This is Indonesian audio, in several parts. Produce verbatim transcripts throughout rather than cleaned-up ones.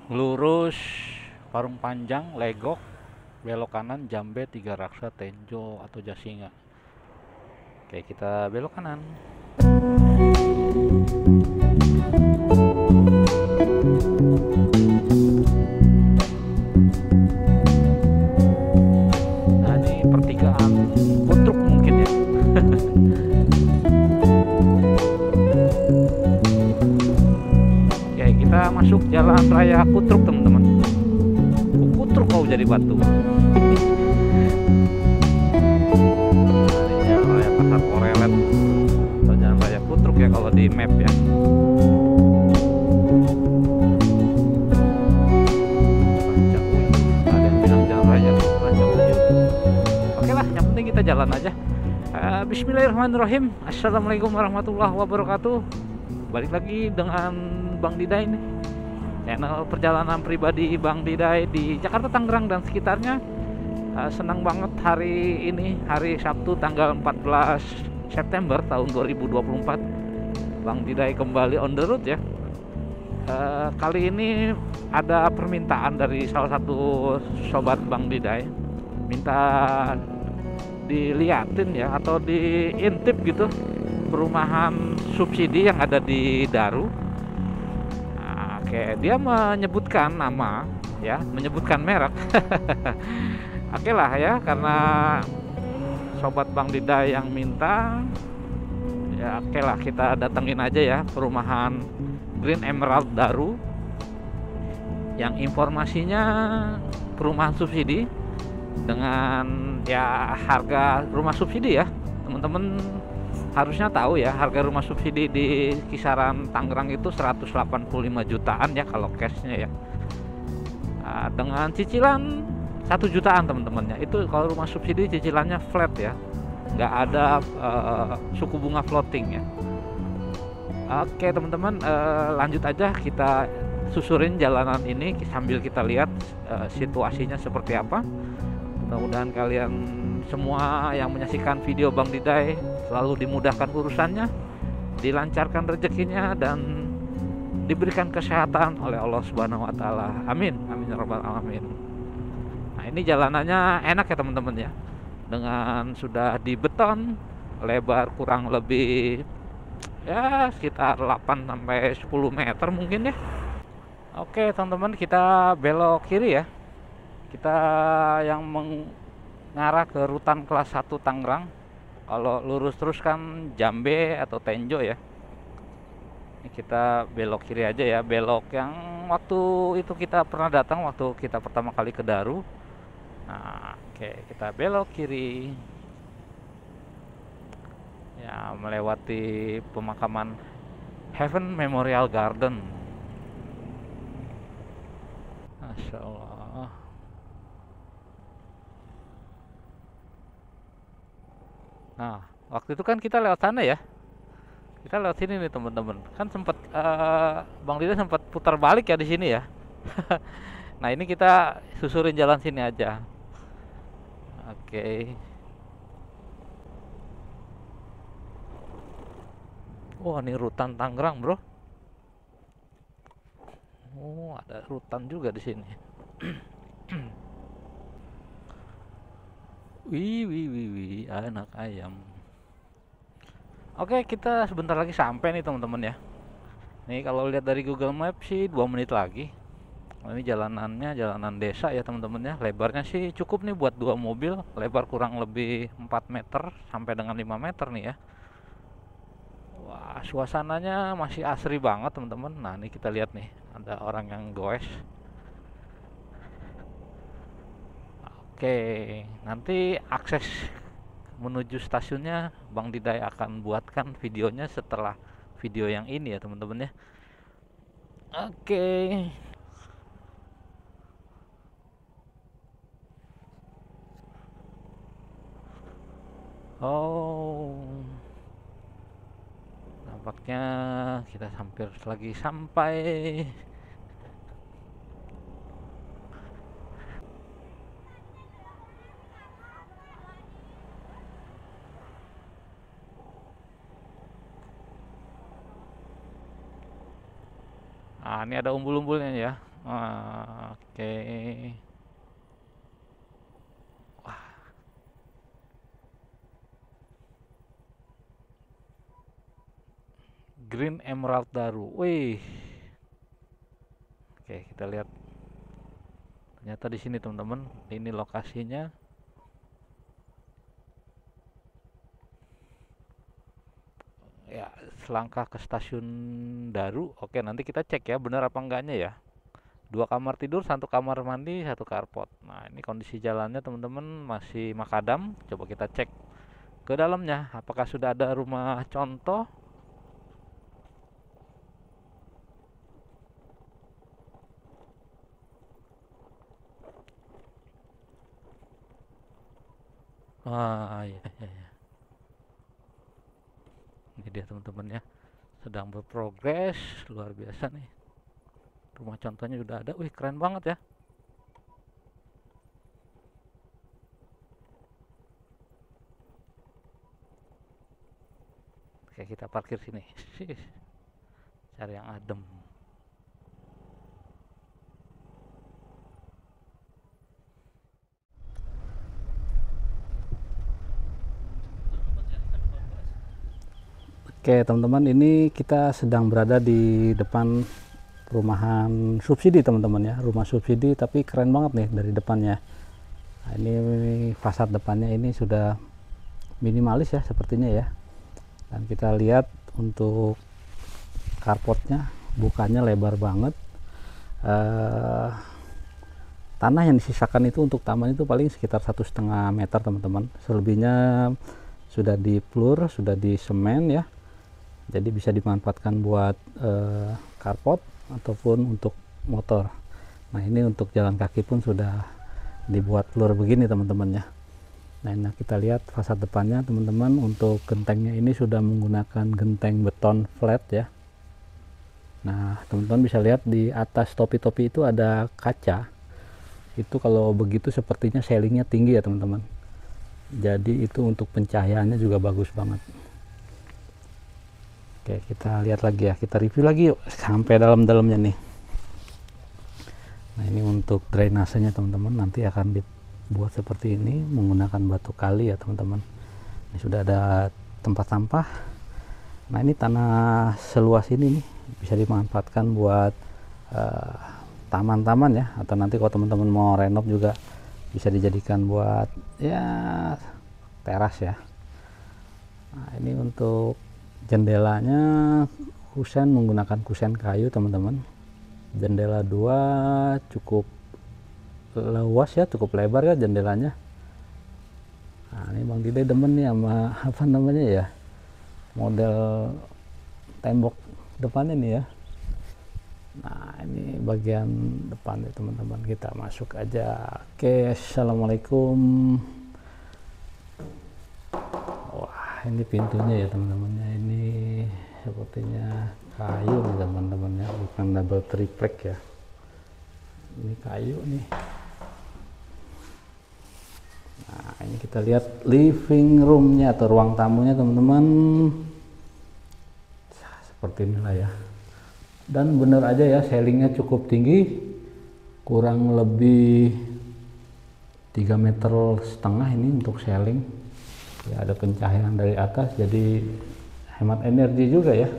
lurus Parung Panjang, Legok, belok kanan Jambe, Tiga Raksa, Tenjo atau Jasinga. Oke, kita belok kanan. Nah, ini pertigaan Kutruk mungkin ya. Oke, kita masuk jalan raya Kutruk, teman-teman. Kutruk kau jadi batu. Nah, ini jalan raya Pasar Korelet atau jalan raya Kutruk ya kalau di map ya. Rancauyu, ada yang bilang jalan raya Rancauyu. Oke lah, yang penting kita jalan aja. Uh, Bismillahirrahmanirrahim. Assalamualaikum warahmatullahi wabarakatuh. Balik lagi dengan Bang Diday nih, channel perjalanan pribadi Bang Diday di Jakarta, Tangerang dan sekitarnya. Uh, senang banget hari ini, hari Sabtu tanggal empat belas September tahun dua ribu dua puluh empat, Bang Diday kembali on the road ya. Uh, kali ini ada permintaan dari salah satu sobat Bang Diday, minta diliatin ya atau diintip gitu perumahan subsidi yang ada di Daru. Nah, oke, dia menyebutkan nama ya, menyebutkan merek. Oke lah ya, karena sobat Bang Diday yang minta, ya oke lah kita datengin aja ya perumahan Green Emerald Daru, yang informasinya perumahan subsidi dengan ya harga rumah subsidi ya. Teman-teman harusnya tahu ya, harga rumah subsidi di kisaran Tangerang itu seratus delapan puluh lima jutaan ya kalau cashnya ya. Nah, dengan cicilan satu jutaan teman-temannya. Itu kalau rumah subsidi cicilannya flat ya, nggak ada uh, suku bunga floating ya. Oke teman-teman, uh, lanjut aja kita susurin jalanan ini sambil kita lihat uh, situasinya seperti apa. Mudah-mudahan kalian semua yang menyaksikan video Bang Diday selalu dimudahkan urusannya, dilancarkan rezekinya, dan diberikan kesehatan oleh Allah Subhanahu wa taala. Amin. Amin ya rabbal alamin. Nah, ini jalanannya enak ya teman-teman ya. Dengan sudah dibeton, lebar kurang lebih ya sekitar delapan sampai sepuluh meter mungkin ya. Oke, teman-teman, kita belok kiri ya. Kita yang mengarah ke rutan kelas satu Tangerang. Kalau lurus terus kan Jambe atau Tenjo ya. Ini kita belok kiri aja ya, belok yang waktu itu kita pernah datang waktu kita pertama kali ke Daru. Nah, oke, kita belok kiri. Ya, melewati pemakaman Heaven Memorial Garden. Masya Allah. Nah, waktu itu kan kita lewat sana ya. Kita lewat sini nih teman-teman. Kan sempat uh, Bang Dida sempat putar balik ya di sini ya. Nah, ini kita susurin jalan sini aja. Oke. Wah, ini rutan Tangerang, Bro. Oh, ada rutan juga di sini. Wih, wih, wih, wih, anak ayam. Oke, kita sebentar lagi sampai nih teman-teman ya. Nih kalau lihat dari Google Maps sih dua menit lagi. Oh, ini jalanannya jalanan desa ya teman-teman ya. Lebarnya sih cukup nih buat dua mobil. Lebar kurang lebih empat meter sampai dengan lima meter nih ya. Wah, suasananya masih asri banget teman-teman. Nah, ini kita lihat nih, ada orang yang goes. Oke, nanti akses menuju stasiunnya Bang Diday akan buatkan videonya setelah video yang ini ya teman-teman ya. Oke. Oh, nampaknya kita hampir lagi sampai. Nah, ini ada umbul-umbulnya ya. Ah, oke. Wah, Green Emerald Daru. Wih. Oke, kita lihat. Ternyata di sini teman-teman, ini lokasinya. Ya, selangkah ke stasiun Daru. Oke, nanti kita cek ya, benar apa enggaknya ya. Dua kamar tidur, satu kamar mandi, satu carport. Nah, ini kondisi jalannya teman-teman masih makadam. Coba kita cek ke dalamnya, apakah sudah ada rumah contoh. Ah, iya, iya, iya. Ini dia teman-teman ya, sedang berprogres luar biasa nih. Rumah contohnya sudah ada. Wih, keren banget ya. Oke, kita parkir sini. Cari yang adem. Oke teman-teman, ini kita sedang berada di depan perumahan subsidi teman-teman ya, rumah subsidi, tapi keren banget nih dari depannya. Nah, ini fasad depannya ini sudah minimalis ya sepertinya ya. Dan kita lihat untuk carportnya, bukanya lebar banget. Uh, tanah yang disisakan itu untuk taman itu paling sekitar satu setengah meter teman-teman. Selebihnya sudah di floor, sudah di semen ya. Jadi bisa dimanfaatkan buat uh, carport ataupun untuk motor. Nah ini untuk jalan kaki pun sudah dibuat floor begini teman-teman ya. Nah ini kita lihat fasad depannya teman-teman, untuk gentengnya ini sudah menggunakan genteng beton flat ya. Nah teman-teman bisa lihat di atas topi-topi itu ada kaca. Itu kalau begitu sepertinya ceilingnya tinggi ya teman-teman. Jadi itu untuk pencahayaannya juga bagus banget. Oke, kita lihat lagi ya, kita review lagi yuk sampai dalam-dalamnya nih. Nah ini untuk drainasenya teman-teman, nanti akan dibuat seperti ini menggunakan batu kali ya teman-teman. Ini sudah ada tempat sampah. Nah ini tanah seluas ini nih bisa dimanfaatkan buat taman-taman uh, ya, atau nanti kalau teman-teman mau renov juga bisa dijadikan buat ya teras ya. Nah ini untuk jendelanya kusen menggunakan kusen kayu teman-teman. Jendela dua cukup luas ya, cukup lebar ya jendelanya. Nah ini Bang Dide demen nih sama apa namanya ya, model tembok depannya nih ya. Nah ini bagian depan ya teman-teman, kita masuk aja. Oke, assalamualaikum. Wah ini pintunya ya teman-teman, ini sepertinya kayu nih teman-teman ya, bukan double triplek ya, ini kayu nih. Nah ini kita lihat living roomnya atau ruang tamunya teman-teman, seperti inilah ya. Dan bener aja ya, ceilingnya cukup tinggi, kurang lebih tiga meter setengah ini untuk ceiling ya. Ada pencahayaan dari atas, jadi hemat energi juga ya.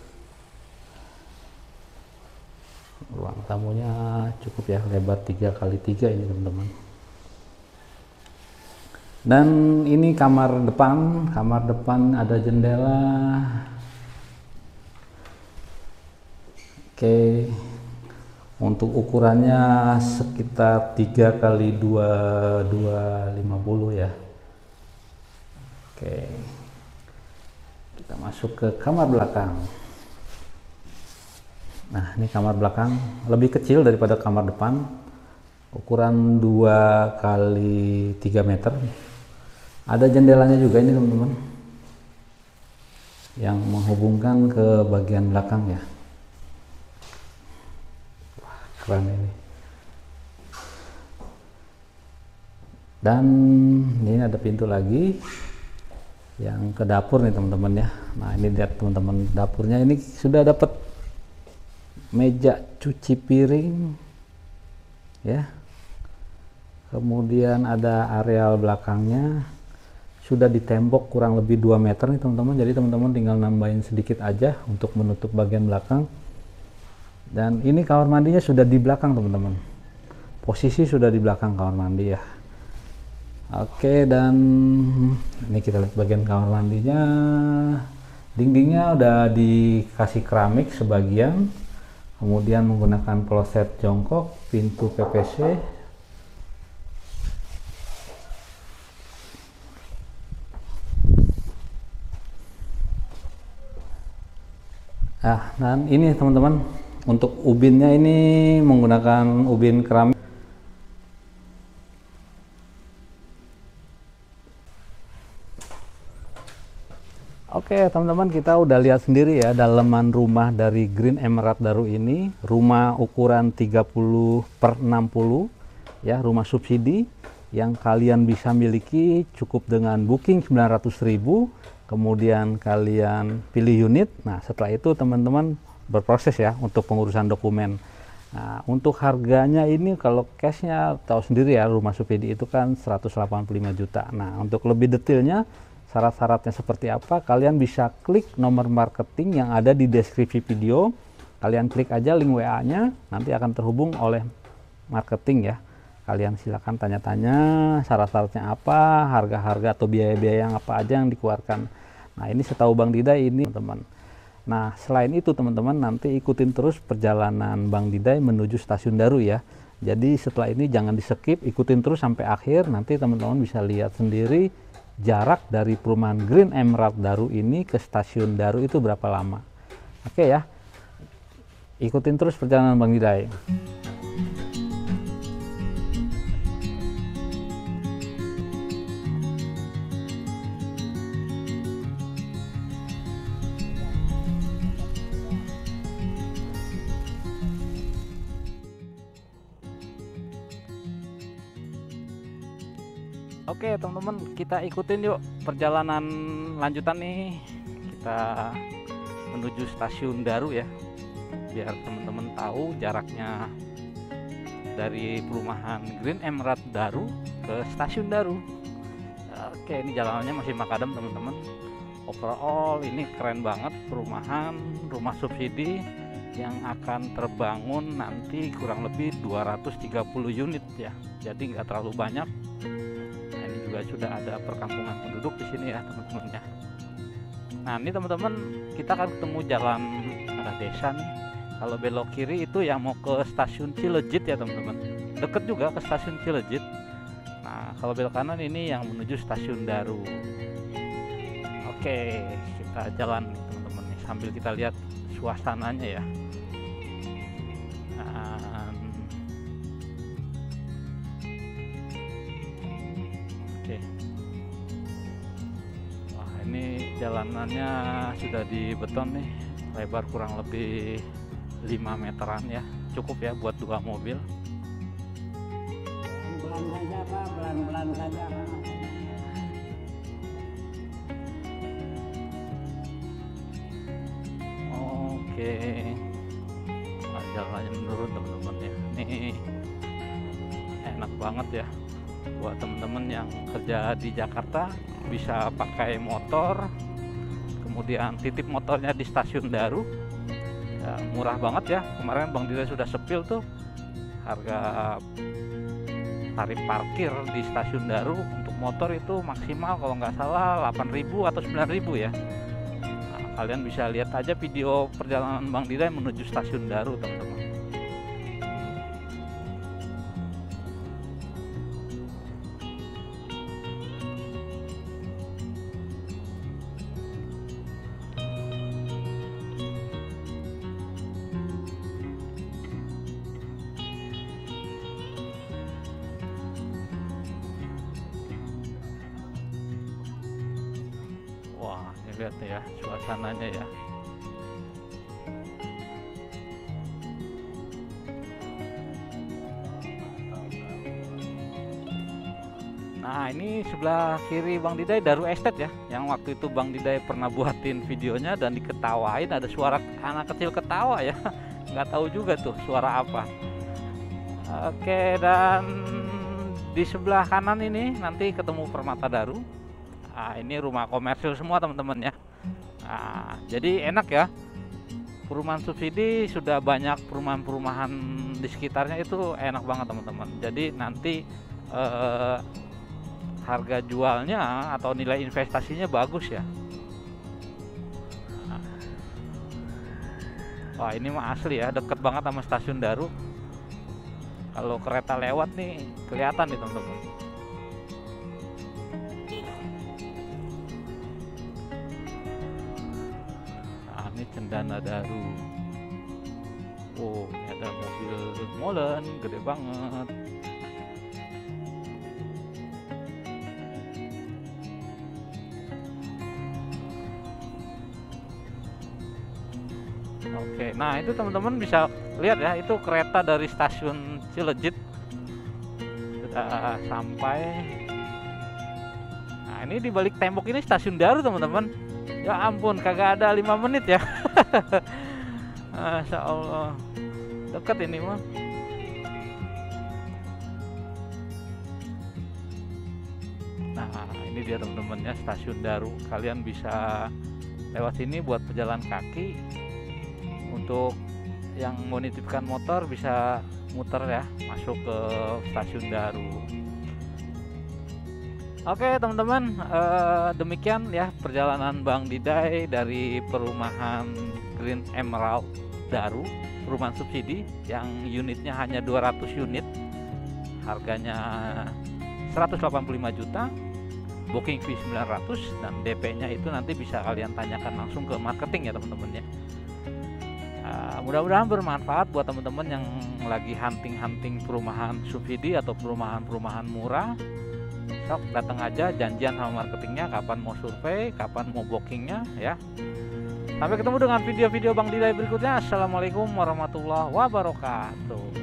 Ruang tamunya cukup ya, lebar tiga kali tiga ini teman-teman. Dan ini kamar depan, kamar depan ada jendela. Oke, untuk ukurannya sekitar tiga kali dua dua lima puluh ya. Oke, kita masuk ke kamar belakang. Nah ini kamar belakang lebih kecil daripada kamar depan, ukuran dua kali tiga meter. Ada jendelanya juga ini teman-teman, yang menghubungkan ke bagian belakang ya. Wah, keren ini. Dan ini ada pintu lagi yang ke dapur nih teman-teman ya. Nah ini lihat teman-teman, dapurnya ini sudah dapat meja cuci piring ya. Kemudian ada areal belakangnya sudah ditembok kurang lebih dua meter nih teman-teman, jadi teman-teman tinggal nambahin sedikit aja untuk menutup bagian belakang. Dan ini kamar mandinya sudah di belakang teman-teman, posisi sudah di belakang kamar mandi ya. Oke, dan ini kita lihat bagian kamar mandinya. Dindingnya udah dikasih keramik sebagian, kemudian menggunakan kloset jongkok, pintu P V C. Nah, dan ini teman-teman, untuk ubinnya ini menggunakan ubin keramik. Oke teman-teman, kita udah lihat sendiri ya dalaman rumah dari Green Emerald Daru ini. Rumah ukuran tiga puluh per enam puluh ya, rumah subsidi yang kalian bisa miliki cukup dengan booking sembilan ratus ribu. Kemudian kalian pilih unit. Nah setelah itu teman-teman berproses ya untuk pengurusan dokumen. Nah untuk harganya ini kalau cashnya tahu sendiri ya, rumah subsidi itu kan seratus delapan puluh lima juta. Nah untuk lebih detailnya, syarat-syaratnya seperti apa, kalian bisa klik nomor marketing yang ada di deskripsi video. Kalian klik aja link W A-nya, nanti akan terhubung oleh marketing ya. Kalian silakan tanya-tanya syarat-syaratnya apa, harga-harga atau biaya-biaya yang apa aja yang dikeluarkan. Nah ini setahu Bang Diday ini teman-teman. Nah selain itu teman-teman, nanti ikutin terus perjalanan Bang Diday menuju Stasiun Daru ya. Jadi setelah ini jangan di skip, ikutin terus sampai akhir. Nanti teman-teman bisa lihat sendiri jarak dari perumahan Green Emerald Daru ini ke Stasiun Daru itu berapa lama. Oke ya, ikutin terus perjalanan Bang Diday. Oke teman-teman, kita ikutin yuk perjalanan lanjutan nih. Kita menuju Stasiun Daru ya, biar teman-teman tahu jaraknya dari perumahan Green Emerald Daru ke Stasiun Daru. Oke, ini jalanannya masih makadam teman-teman. Overall ini keren banget, perumahan rumah subsidi yang akan terbangun nanti kurang lebih dua ratus tiga puluh unit ya, jadi nggak terlalu banyak. Juga sudah ada perkampungan penduduk di sini ya teman-teman ya. Nah ini teman-teman, kita akan ketemu jalan arah desa nih. Kalau belok kiri itu yang mau ke Stasiun Cilejit ya teman-teman, deket juga ke Stasiun Cilejit. Nah kalau belok kanan ini yang menuju Stasiun Daru. Oke, kita jalan teman-teman nih sambil kita lihat suasananya ya. Wah ini jalanannya sudah dibeton nih, lebar kurang lebih lima meteran ya, cukup ya buat dua mobil. Pelan saja Pak, pelan-pelan saja. Oke, nah, jalannya menurun teman-teman ya. Nih enak banget ya buat teman-teman yang kerja di Jakarta, bisa pakai motor, kemudian titip motornya di Stasiun Daru ya, murah banget ya. Kemarin Bang Diday sudah sepil tuh harga tarif parkir di Stasiun Daru untuk motor itu maksimal kalau nggak salah delapan ribu atau sembilan ribu ya. Nah, kalian bisa lihat aja video perjalanan Bang Diday menuju Stasiun Daru teman-teman. Wah, ini lihat ya suasananya ya. Nah, ini sebelah kiri Bang Diday Daru Estate ya, yang waktu itu Bang Diday pernah buatin videonya dan diketawain, ada suara anak kecil ketawa ya. Nggak tahu juga tuh suara apa. Oke, dan di sebelah kanan ini nanti ketemu Permata Daru. Nah, ini rumah komersil semua teman-teman ya. Nah, jadi enak ya. Perumahan subsidi sudah banyak perumahan-perumahan di sekitarnya, itu enak banget teman-teman. Jadi nanti eh, harga jualnya atau nilai investasinya bagus ya. Nah. Wah, ini mah asli ya, deket banget sama stasiun Daru. Kalau kereta lewat nih kelihatan nih teman-teman. Nah, ini Cendana Daru. Oh, ini ada mobil molen gede banget. Oke, nah itu teman-teman bisa lihat ya, itu kereta dari stasiun Cilejit sudah sampai. Nah, ini di balik tembok ini stasiun Daru teman-teman. Ya ampun, kagak ada lima menit ya. Masya Allah, dekat ini mah. Nah, ini dia teman-teman ya, stasiun Daru. Kalian bisa lewat sini buat pejalan kaki. Untuk yang mau nitipkan motor bisa muter ya, masuk ke stasiun Daru. Oke teman-teman, eh, demikian ya perjalanan Bang Diday dari perumahan Green Emerald Daru, perumahan subsidi yang unitnya hanya dua ratus unit, harganya seratus delapan puluh lima juta, booking fee sembilan ratus, dan D P-nya itu nanti bisa kalian tanyakan langsung ke marketing ya teman-teman ya. Uh, mudah-mudahan bermanfaat buat teman-teman yang lagi hunting-hunting perumahan subsidi atau perumahan-perumahan murah. Sok datang aja, janjian sama marketingnya kapan mau survei, kapan mau bookingnya ya. Sampai ketemu dengan video-video Bang Diday berikutnya. Assalamualaikum warahmatullahi wabarakatuh.